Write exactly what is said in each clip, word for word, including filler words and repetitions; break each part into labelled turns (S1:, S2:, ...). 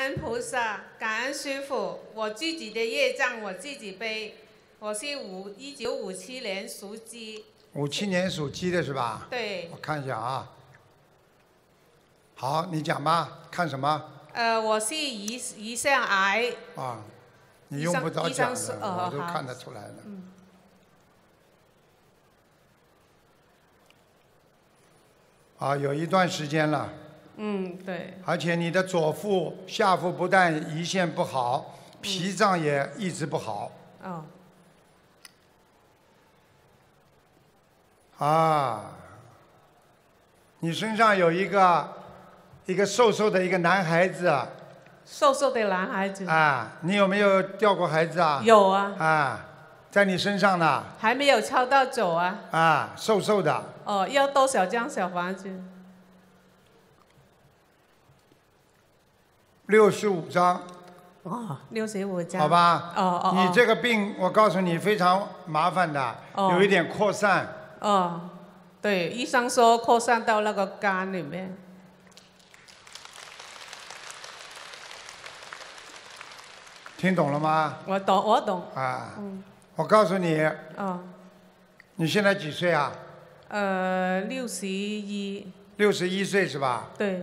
S1: 恩菩萨，感恩师父，我自己的业障我自己背。我是五一九五七年属鸡。
S2: 五七年属鸡的是吧？
S1: 对。
S2: 我看一下啊。好，你讲吧，看什么？
S1: 呃，我是胰胰腺癌。
S2: 啊，你用不着讲的，
S1: 哦、
S2: 我都看得出来了。
S1: 嗯。
S2: 啊，有一段时间了。
S1: 嗯，对。
S2: 而且你的左腹、下腹不但胰腺不好，脾脏也一直不好。
S1: 哦。
S2: 啊，你身上有一个一个瘦瘦的一个男孩子。
S1: 瘦瘦的男孩子。
S2: 啊，你有没有掉过孩子啊？
S1: 有啊。
S2: 啊，在你身上呢。
S1: 还没有抄到走啊。
S2: 啊，瘦瘦的。
S1: 哦，要多少张小房子？
S2: 六十五张。
S1: 哦，六十五张。
S2: 好吧。
S1: 哦哦。
S2: 你这个病，我告诉你非常麻烦的，
S1: 哦、
S2: 有一点扩散。
S1: 哦，对，医生说扩散到那个肝里面。
S2: 听懂了吗？
S1: 我懂，我懂。
S2: 啊。
S1: 嗯。
S2: 我告诉你。
S1: 哦。
S2: 你现在几岁啊？
S1: 呃，六十一。
S2: 六十一岁是吧？
S1: 对。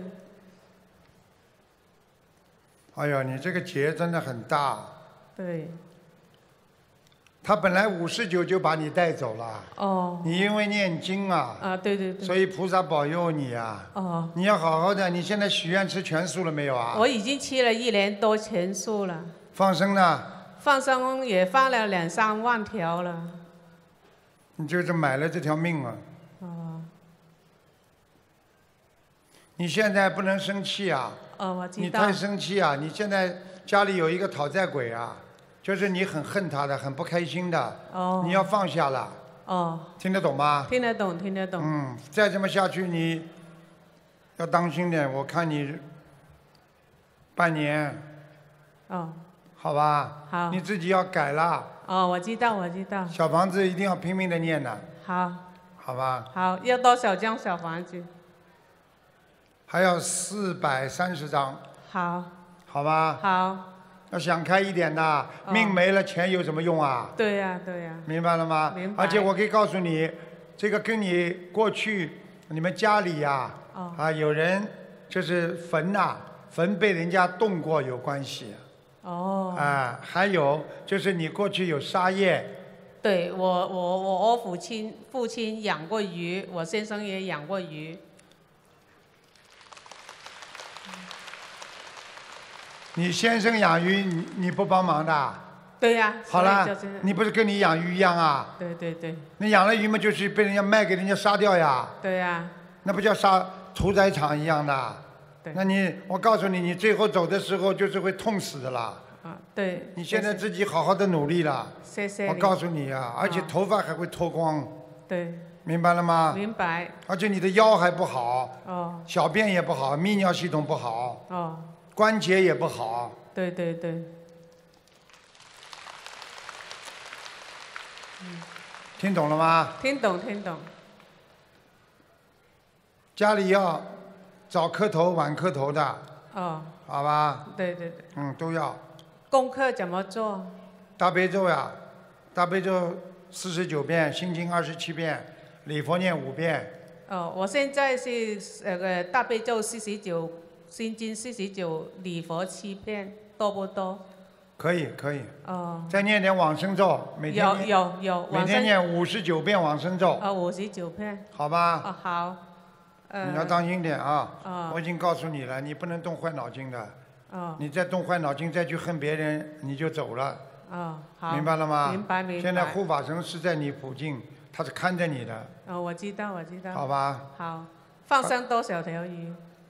S2: 哎呦，你这个劫真的很大。
S1: 对。
S2: 他本来五十九就把你带走了。
S1: 哦。
S2: 你因为念经啊。
S1: 啊，对对对。
S2: 所以菩萨保佑你啊。
S1: 哦。
S2: 你要好好的，你现在许愿吃全素了没有啊？
S1: 我已经吃了一年多全素了。
S2: 放生呢？
S1: 放生也放了两三万条了。
S2: 你就是买了这条命啊。
S1: 哦。
S2: 你现在不能生气啊。
S1: 哦，我知道。
S2: 你太生气啊！你现在家里有一个讨债鬼啊，就是你很恨他的，很不开心的。
S1: 哦。
S2: 你要放下了。
S1: 哦。
S2: 听得懂吗？
S1: 听得懂，听得懂。
S2: 嗯，再这么下去，你要当心点。我看你半年。
S1: 哦。
S2: 好吧。
S1: 好。
S2: 你自己要改了。
S1: 哦，我知道，我知道。
S2: 小房子一定要拼命的念的。
S1: 好。
S2: 好吧。
S1: 好，要多少张小房子？
S2: 还要四百三十张。
S1: 好。
S2: 好吧。
S1: 好。
S2: 要想开一点的，哦、命没了，钱有什么用啊？
S1: 对呀、啊，对呀、啊。
S2: 明白了吗？
S1: 明白。
S2: 而且我可以告诉你，这个跟你过去你们家里呀、啊，
S1: 哦、
S2: 啊，有人就是坟呐、啊，坟被人家动过有关系。
S1: 哦。
S2: 啊，还有就是你过去有杀业。
S1: 对我，我我我父亲父亲养过鱼，我先生也养过鱼。
S2: 你先生养鱼，你你不帮忙的？
S1: 对呀、啊。
S2: 好了，你不是跟你养鱼一样啊？
S1: 对对对。
S2: 你养了鱼嘛，就是被人家卖给人家杀掉呀。
S1: 对呀、啊。
S2: 那不叫杀屠宰场一样的。
S1: 对。
S2: 那你，我告诉你，你最后走的时候就是会痛死的啦。
S1: 啊，对。
S2: 你现在自己好好的努力了。
S1: 谢谢。
S2: 我告诉你啊，而且头发还会脱光。
S1: 对。
S2: 明白了吗？
S1: 明白。
S2: 而且你的腰还不好。
S1: 哦。
S2: 小便也不好，泌尿系统不好。
S1: 哦。
S2: 关节也不好。
S1: 对对对。
S2: 嗯。听懂了吗？
S1: 听懂听懂。
S2: 家里要早磕头晚磕头的。
S1: 哦。
S2: 好吧。
S1: 对对对。
S2: 嗯，都要。
S1: 功课怎么做？
S2: 大悲咒呀，大悲咒四十九遍，心经二十七遍，礼佛念五遍。
S1: 哦，我现在是那个大悲咒四十九，心经四十九，礼佛七遍，多不多？
S2: 可以可以。
S1: 哦。
S2: 再念点往生咒，每天
S1: 有有有。
S2: 每天念五十九遍往生咒。
S1: 哦，五十九遍。
S2: 好吧。
S1: 哦，好。呃。
S2: 你要当心点啊！
S1: 哦。
S2: 我已经告诉你了，你不能动坏脑筋的。
S1: 哦。
S2: 你再动坏脑筋，再去恨别人，你就走了。
S1: 哦，好。
S2: 明白了吗？
S1: 明白明白。
S2: 现在护法神是在你附近，他是看着你的。
S1: 哦，我知道我知道。
S2: 好吧。
S1: 好，放生多少条鱼？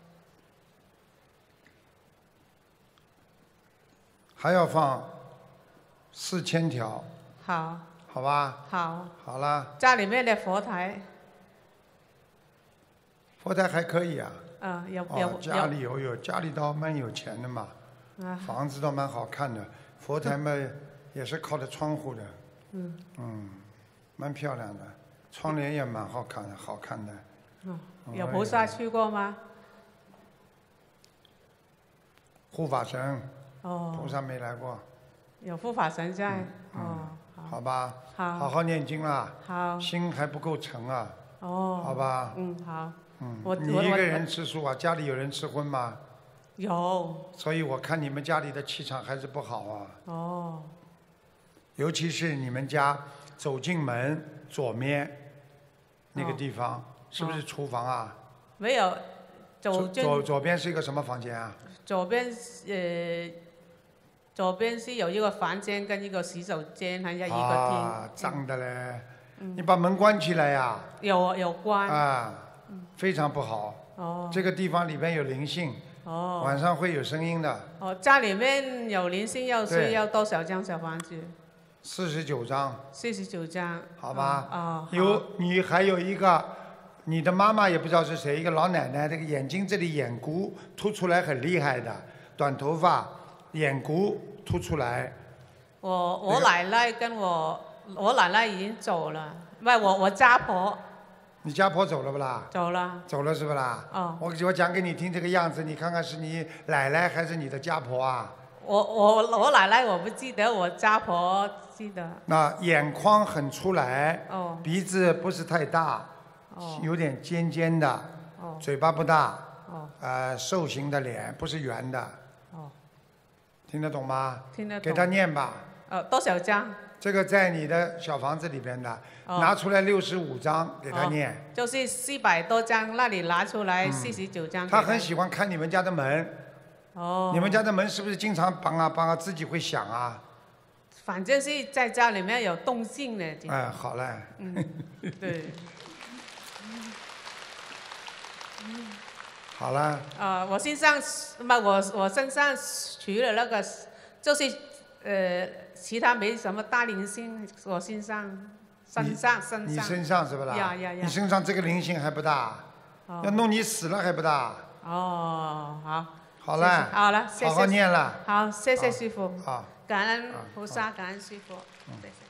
S2: 还要放四千条。
S1: 好。
S2: 好吧。
S1: 好。
S2: 好了。
S1: 家里面的佛台。
S2: 佛台还可以啊。
S1: 啊，有
S2: 哦，
S1: 有
S2: 家里有有，家里倒蛮有钱的嘛。啊。房子倒蛮好看的，佛台嘛也是靠着窗户的。
S1: 嗯。
S2: 嗯，蛮漂亮的，窗帘也蛮好看的，好看的。
S1: 嗯。有菩萨去过吗？
S2: 护法神，
S1: 哦。
S2: 菩萨没来过。
S1: 有护法神在。
S2: 嗯、
S1: 哦。
S2: 好吧。
S1: 好。
S2: 好好念经啦。
S1: 好。
S2: 心还不够诚啊。
S1: 哦。
S2: 好吧。
S1: 嗯，好。
S2: 嗯。
S1: 我
S2: 你一个人吃素啊？家里有人吃荤吗？
S1: 有。
S2: 所以我看你们家里的气场还是不好啊。
S1: 哦。
S2: 尤其是你们家走进门左面那个地方，哦、是不是厨房啊？
S1: 没有，走进
S2: 左左边是一个什么房间啊？
S1: 左边呃，左边是有一个房间跟一个洗手间，还有一个厅。
S2: 啊，脏的嘞！
S1: 嗯、
S2: 你把门关起来呀、啊。
S1: 有有关。
S2: 啊，非常不好。
S1: 哦。
S2: 这个地方里边有灵性。
S1: 哦。
S2: 晚上会有声音的。
S1: 哦，家里面有灵性，要是要多少张小房子？
S2: 四十九张。
S1: 四十九张。
S2: 好吧。
S1: 哦。
S2: 有你还有一个，你的妈妈也不知道是谁，一个老奶奶，这个眼睛这里眼骨凸出来很厉害的，短头发，眼骨凸出来。
S1: 我我奶奶跟我我奶奶已经走了，不是我我家婆。
S2: 你家婆走了不啦？
S1: 走了。
S2: 走了是不啦？
S1: 哦。
S2: 我我讲给你听这个样子，你看看是你奶奶还是你的家婆啊？
S1: 我我我奶奶我不记得，我家婆记得。
S2: 那眼眶很出来，
S1: 哦、
S2: 鼻子不是太大，
S1: 哦、
S2: 有点尖尖的，
S1: 哦、
S2: 嘴巴不大，
S1: 哦、
S2: 呃，瘦型的脸，不是圆的。
S1: 哦、
S2: 听得懂吗？
S1: 听得懂。
S2: 给他念吧。
S1: 呃，多少张？
S2: 这个在你的小房子里边的，
S1: 哦、
S2: 拿出来六十五张给他念。
S1: 哦、就是四百多张，那里拿出来四十九张。
S2: 他很喜欢看你们家的门。
S1: 哦。
S2: 你们家的门是不是经常梆啊梆啊自己会响啊？
S1: 反正是在家里面有动静的。
S2: 哎，好嘞。
S1: 嗯，对。
S2: 好了。
S1: 呃，我身上不，我我身上除了那个，就是呃，其他没什么大灵性，我身上身上身上。
S2: 你身上是不啦？
S1: 呀呀呀！
S2: 你身上这个灵性还不大，
S1: 哦、
S2: 要弄你死了还不大。
S1: 哦，好。
S2: 好了。
S1: 好了，谢谢。
S2: 好好念了。
S1: 好，谢谢师傅。
S2: 好。
S1: 感恩菩萨，感恩师傅。谢谢。